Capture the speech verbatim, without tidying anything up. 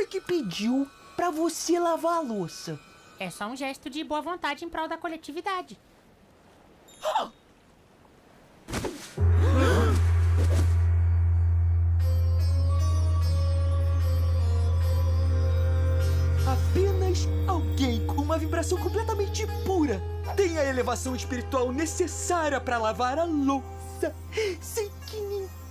foi que pediu pra você lavar a louça? É só um gesto de boa vontade em prol da coletividade. Apenas alguém com uma vibração completamente pura tem a elevação espiritual necessária para lavar a louça, sem que ninguém